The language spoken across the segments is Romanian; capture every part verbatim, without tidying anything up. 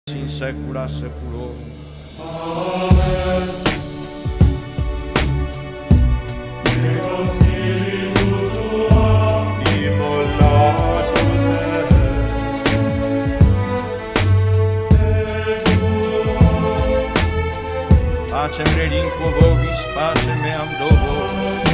in saecula saeculorum. Amen. Ego Spiritu Tuo, immolatus est. Et Tuo. Pacem relinquo vobis, pacem meam do vos.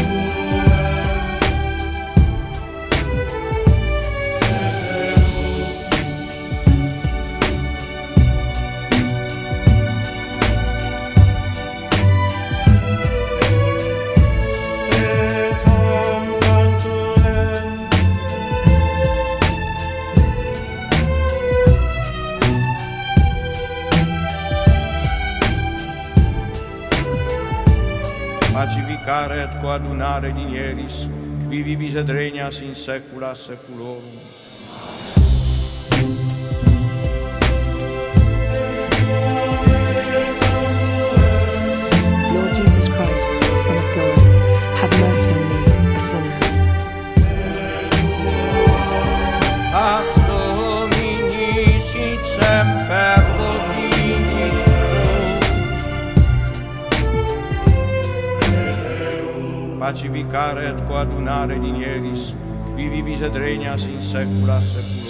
Pacificare et coadunare dinieris, qui vivis et regnas in saecula saeculorum. Lord Jesus Christ, Son of God, have mercy on me, a sinner. Pax Domini sit semper Dominis tuo. Pacificare et coadunare dinieris, qui vivis et regnas in saecula saeculorum.